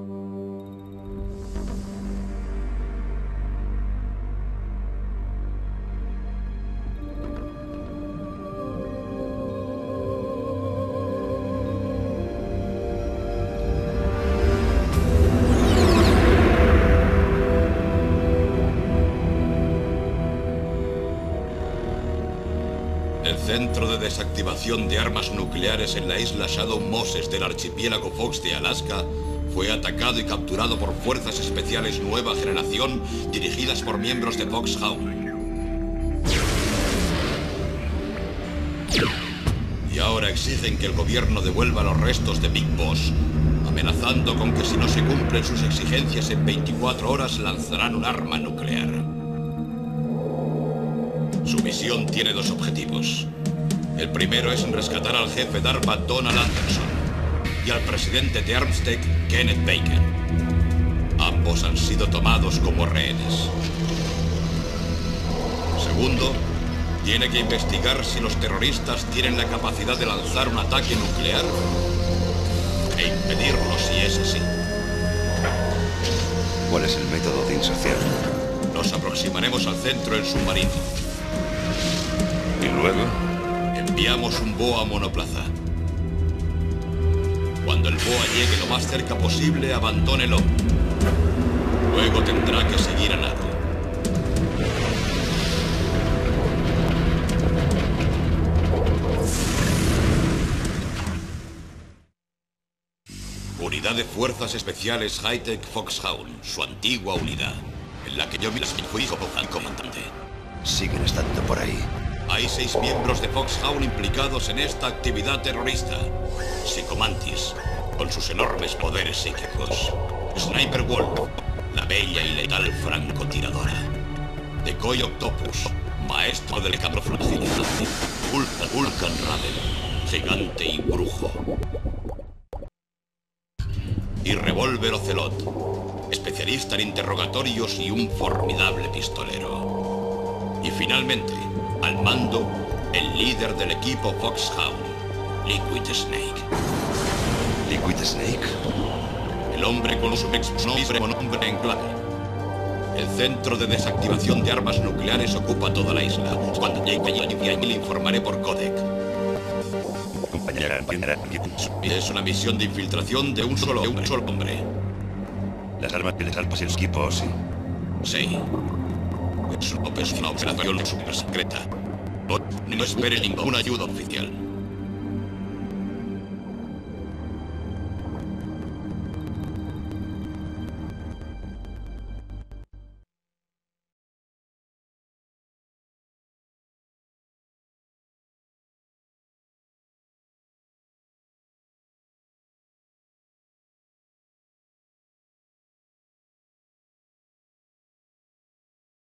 El centro de desactivación de armas nucleares en la isla Shadow Moses del archipiélago Fox de Alaska fue atacado y capturado por fuerzas especiales nueva generación dirigidas por miembros de Foxhound. Y ahora exigen que el gobierno devuelva los restos de Big Boss, amenazando con que si no se cumplen sus exigencias en 24 horas lanzarán un arma nuclear. Su misión tiene dos objetivos. El primero es rescatar al jefe de ARPA Donald Anderson y al presidente de Armstead, Kenneth Baker. Ambos han sido tomados como rehenes. Segundo, tiene que investigar si los terroristas tienen la capacidad de lanzar un ataque nuclear e impedirlo si es así. ¿Cuál es el método de inserción? Nos aproximaremos al centro en submarino. ¿Y luego? Enviamos un BOA monoplaza. Cuando el BOA llegue lo más cerca posible, abandónelo. Luego tendrá que seguir a nado. Unidad de Fuerzas Especiales High-Tech Foxhound, su antigua unidad, en la que yo fui comandante. Siguen estando por ahí. Hay 6 miembros de Foxhound implicados en esta actividad terrorista. Psychomantis, con sus enormes poderes psíquicos. Sniper Wolf, la bella y letal francotiradora. Decoy Octopus, maestro del camuflaje. Vulcan Raven, gigante y brujo. Y Revolver Ocelot, especialista en interrogatorios y un formidable pistolero. Y finalmente, al mando, el líder del equipo Foxhound, Liquid Snake. ¿Liquid Snake? El hombre con su nombre en clave. El centro de desactivación de armas nucleares ocupa toda la isla. Cuando llegue allí le informaré por codec. Compañera. Es una misión de infiltración de un solo hombre. Las armas y los equipos, sí. Sí. Es una operación super secreta. No espere ninguna ayuda oficial.